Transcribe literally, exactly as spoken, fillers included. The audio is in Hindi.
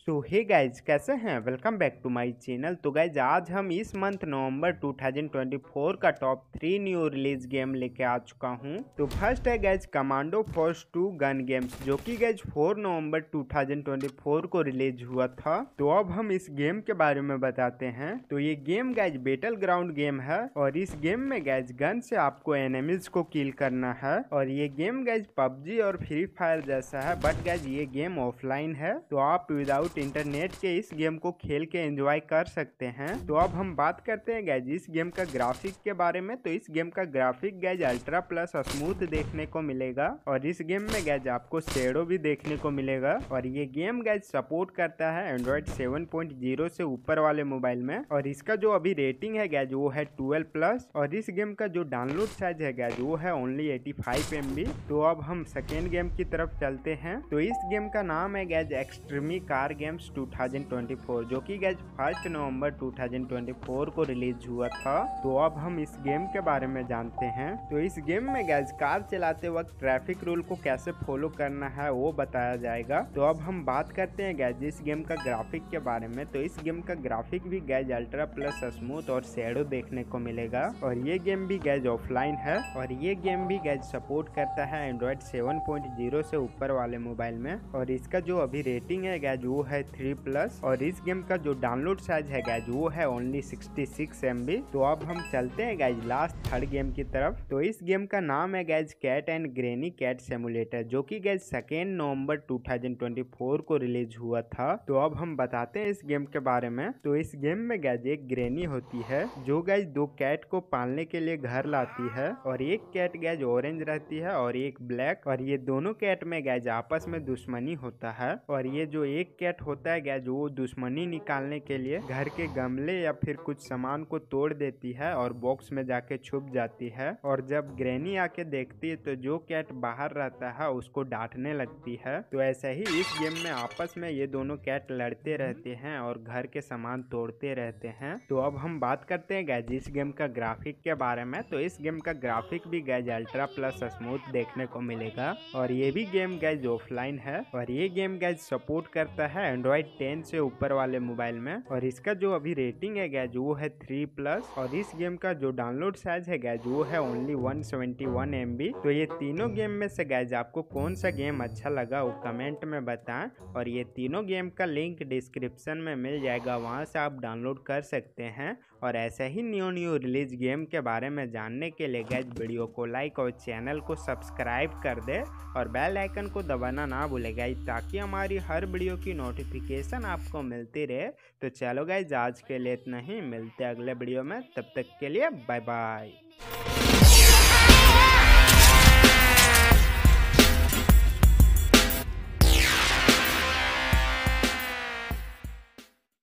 सो हे गाइज, कैसे हैं? Welcome back to my channel. तो गाइज आज हम इस मंथ नवंबर दो हज़ार चौबीस का top three new release game लेके आ चुका हूं। तो फर्स्ट है guys commando force two gun games, जो कि गाइज चार नवंबर दो हज़ार चौबीस को रिलीज हुआ था। तो अब हम इस गेम के बारे में बताते हैं। तो ये game guys battle ground game है और इस गेम में गाइज गन से आपको एनिमीज को किल करना है। और ये गेम गाइज पबजी और फ्री फायर जैसा है, बट गाइज ये गेम ऑफलाइन है, तो आप विदाउट इंटरनेट के इस गेम को खेल के एंजॉय कर सकते हैं। तो अब हम बात करते हैं गाइज इस गेम का ग्राफिक के बारे में। तो इस गेम का graphic guys ultra plus smooth देखने को मिलेगा और इस गेम में गाइज आपको शैडो भी देखने को मिलेगा। और ये गेम गाइज सपोर्ट करता है एंड्रॉइड सेवन पॉइंट ज़ीरो से ऊपर वाले मोबाइल में। और इसका जो अभी रेटिंग है गाइज वो है ट्वेल्व प्लस। और इस गेम का जो डाउनलोड साइज है गाइज वो है only eighty five M B. तो अब हम सेकेंड गेम की तरफ चलते हैं। तो इस गेम का नाम है गाइज एक्सट्रीमी कार गेम्स दो हज़ार चौबीस, जो कि गाइज फर्स्ट नवंबर दो हज़ार चौबीस को रिलीज हुआ था। तो अब हम इस गेम के बारे में जानते हैं। तो इस गेम में गाइज कार चलाते वक्त ट्रैफिक रूल को कैसे फॉलो करना है वो बताया जाएगा। तो अब हम बात करते हैं गाइज इस गेम का ग्राफिक के बारे में। तो इस गेम का ग्राफिक भी गाइज अल्ट्रा प्लस स्मूथ और शैडो देखने को मिलेगा। और ये गेम भी गाइज ऑफलाइन है और ये गेम भी गाइज सपोर्ट करता है एंड्रॉइड सेवन पॉइंट ज़ीरो से ऊपर वाले मोबाइल में। और इसका जो अभी रेटिंग है गाइज वो है थ्री प्लस। और इस गेम का जो डाउनलोड साइज है गाइज वो है only sixty six M B. तो अब हम चलते हैं गाइज लास्ट थर्ड गेम की तरफ। तो इस गेम का नाम है guys cat and granny cat simulator, जो कि गाइज सेकेंड नवंबर दो हज़ार चौबीस को रिलीज हुआ था। तो अब हम बताते हैं इस गेम के बारे में। तो इस गेम में गाइज एक ग्रेनी होती है जो गाइज दो कैट को पालने के लिए घर लाती है। और एक कैट गाइज ऑरेंज रहती है और एक ब्लैक। और ये दोनों कैट में गाइज आपस में दुश्मनी होता है। और ये जो एक कैट होता है गाइज वो दुश्मनी निकालने के लिए घर के गमले या फिर कुछ सामान को तोड़ देती है और बॉक्स में जाके छुप जाती है। और जब ग्रैनी आके देखती है तो जो कैट बाहर रहता है उसको डांटने लगती है। तो ऐसे ही इस गेम में आपस में ये दोनों कैट लड़ते रहते हैं और घर के सामान तोड़ते रहते हैं। तो अब हम बात करते हैं गाइज इस गेम का ग्राफिक के बारे में। तो इस गेम का ग्राफिक भी गाइज अल्ट्रा प्लस स्मूथ देखने को मिलेगा और ये भी गेम गाइज ऑफलाइन है। और ये गेम गाइज सपोर्ट करता है एंड्रॉइड टेन से ऊपर वाले मोबाइल में। और इसका जो अभी रेटिंग है गाइज वो है थ्री प्लस। और इस गेम का जो डाउनलोड साइज है गाइज वो है only one seventy one M B. तो ये तीनों गेम में से गाइज आपको कौन सा गेम अच्छा लगा वो कमेंट में बताएं। और ये तीनों गेम का लिंक डिस्क्रिप्शन में मिल जाएगा, वहां से आप डाउनलोड कर सकते हैं। और ऐसे ही न्यू न्यू रिलीज गेम के बारे में जानने के लिए गाइज वीडियो को लाइक और चैनल को सब्सक्राइब कर दे और बेल आइकन को दबाना ना भूले गाइज, ताकि हमारी हर वीडियो की नोटिफिकेशन आपको मिलती रहे। तो चलो गाइज आज के लिए इतना ही, मिलते हैं अगले वीडियो में, तब तक के लिए बाय बाय।